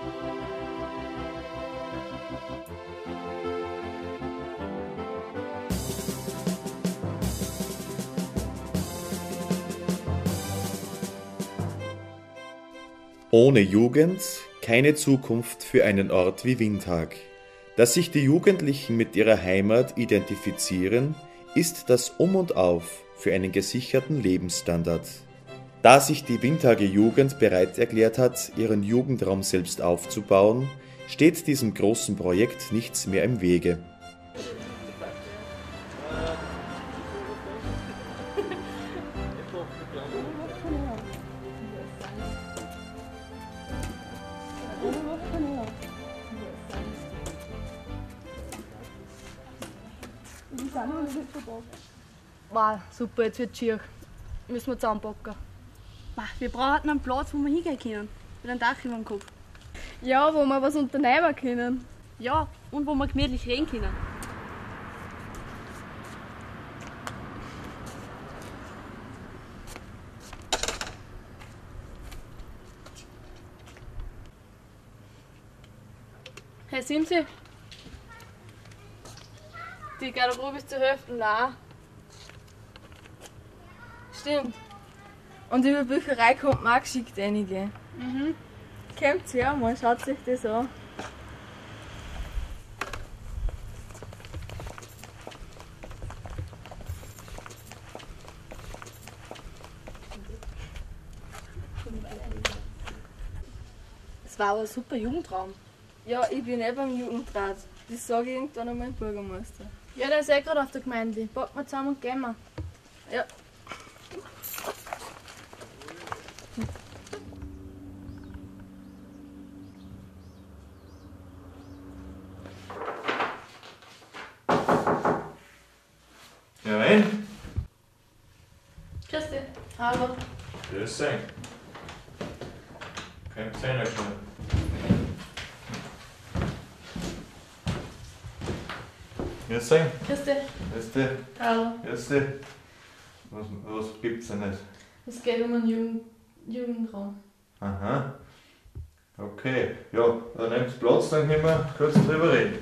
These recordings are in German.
Ohne Jugend keine Zukunft für einen Ort wie Windhag. Dass sich die Jugendlichen mit ihrer Heimat identifizieren, ist das Um und Auf für einen gesicherten Lebensstandard. Da sich die Windhager Jugend bereit erklärt hat, ihren Jugendraum selbst aufzubauen, steht diesem großen Projekt nichts mehr im Wege. Wow, super, jetzt wird schier. Müssen wir zusammenpacken. Wir brauchen einen Platz, wo wir hingehen können. Mit einem Dach über dem Kopf. Ja, wo wir was unternehmen können. Ja, und wo wir gemütlich reden können. Hey, sind Sie? Die Garderobe ist zur Hälfte leer. Stimmt. Und über die Bücherei kommt man auch geschickt einige. Kommt her mal, schaut sich das an. Das war aber ein super Jugendraum. Ja, ich bin beim Jugendrat. Das sage ich irgendwann einmal dem Bürgermeister. Ja, der ist eh gerade auf der Gemeinde. Packen wir zusammen und gehen wir. Ja. Ja, rein. Grüß dich. Hallo. Grüß dich. Kommt rein, schnell. Grüß dich. Grüß dich. Grüß dich. Hallo. Grüß dich. Was gibt's denn nicht? Es geht um einen Jugendraum. Aha. Okay. Ja, dann nehmt Platz, dann können wir kurz drüber reden.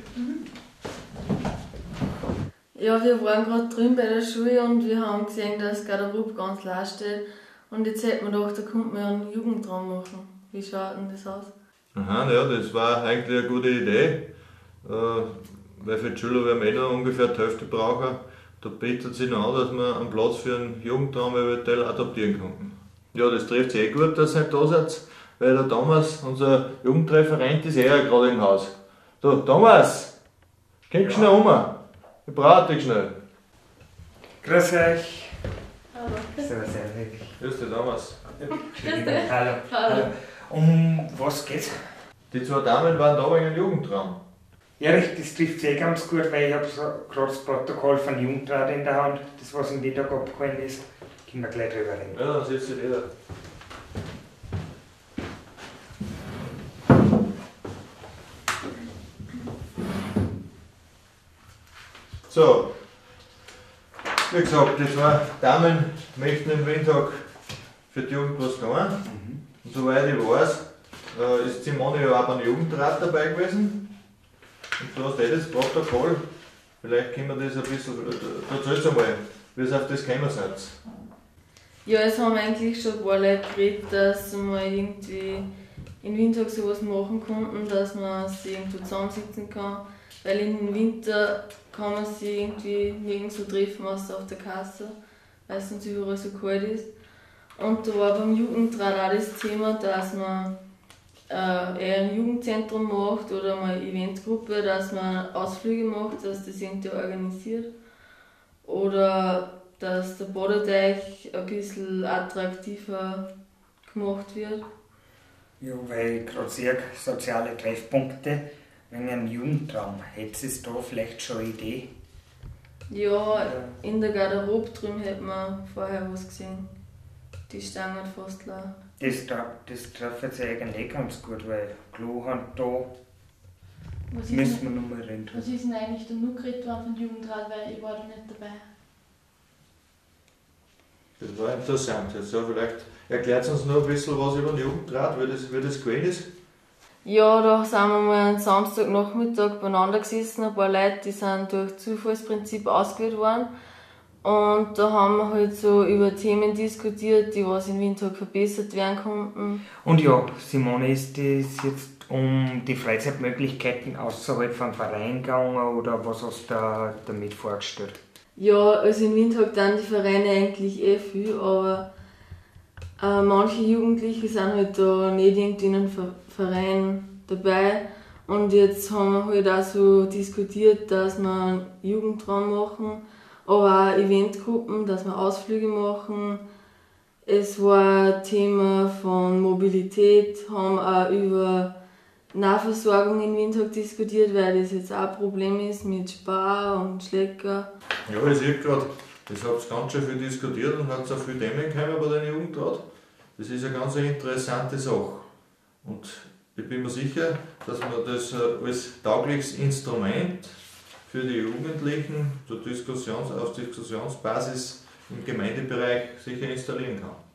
Ja, wir waren gerade drüben bei der Schule und wir haben gesehen, dass Garderobe ganz leer steht. Und jetzt hätten wir gedacht, da könnte man einen Jugendraum machen. Wie schaut denn das aus? Aha, ja, das war eigentlich eine gute Idee. Weil für die Schüler werden wir noch ungefähr die Hälfte brauchen. Da bietet sich noch an, dass wir einen Platz für einen Jugendraum eventuell adaptieren könnten. Ja, das trifft sich gut, dass ihr nicht da seid, weil der Thomas, unser Jugendreferent, ist gerade im Haus. So, Thomas, komm schnell um. Ich brauche dich schnell. Grüß euch. Hallo. Servus, Erik. Grüß dich, Thomas. Grüß dich. Hallo. Hallo. Um was geht's? Die zwei Damen waren da wegen einem Jugendraum. Erik, das trifft sich ganz gut, weil ich habe so gerade das Protokoll von Jugendrat in der Hand. Das, was im Mittag abgeholt ist, können wir gleich drüber reden. Ja, dann sitzt ihr da. So, wie gesagt, die zwei Damen möchten im Windhag für die Jugend was tun. Und soweit ich weiß, ist Simone ja auch beim Jugendrat dabei gewesen. Und du hast das Protokoll. Vielleicht können wir das ein bisschen, du erzählst einmal, wie es auf das gekommen seid. Ja, es haben eigentlich schon ein paar Leute geredet, dass wir irgendwie im Winter sowas machen konnten, dass man sich irgendwo zusammensitzen kann. Weil im Winter kann man sich irgendwie nirgends so treffen, außer auf der Kasse, weil es uns überall so kalt ist. Und da war beim Jugendrat auch das Thema, dass man eher ein Jugendzentrum macht oder mal eine Eventgruppe, dass man Ausflüge macht, dass das irgendwie organisiert. Oder dass der Badeteich ein bisschen attraktiver gemacht wird. Ja, weil ich gerade sehe, soziale Treffpunkte, wegen einem Jugendraum. Hättest es da vielleicht schon eine Idee? Ja, in der Garderobe drüben hätte man vorher was gesehen. Die stehen halt fast leer. Das trifft sich eigentlich ganz gut, weil Klohand da müssen wir nochmal reden. Was ist denn eigentlich da nur geredet worden von Jugendrat, weil ich war da nicht dabei. Das war interessant. Jetzt, ja, vielleicht erklärt uns noch ein bisschen was über den Jugendrat, wie das gewesen ist. Ja, da sind wir mal am Samstagnachmittag beieinander gesessen, ein paar Leute, die sind durch Zufallsprinzip ausgewählt worden. Und da haben wir halt so über Themen diskutiert, die was in Windhoek verbessert werden konnten. Und ja, Simone, ist das jetzt um die Freizeitmöglichkeiten außerhalb vom Verein gegangen oder was hast du damit vorgestellt? Ja, also in Windhoek dann die Vereine eigentlich viel, aber manche Jugendliche sind halt da nicht irgendwie in einem Verein dabei. Und jetzt haben wir halt auch so diskutiert, dass wir einen Jugendraum machen, aber auch Eventgruppen, dass wir Ausflüge machen. Es war ein Thema von Mobilität, haben auch über Nahversorgung in Windhoek diskutiert, weil das jetzt auch ein Problem ist mit Spar und Schlecker. Ja, ich sehe gerade, das habt ihr ganz schön viel diskutiert und habt auch viele Themen gekommen bei den Jugendrat. Das ist eine ganz interessante Sache. Und ich bin mir sicher, dass man das als taugliches Instrument für die Jugendlichen auf Diskussionsbasis im Gemeindebereich sicher installieren kann.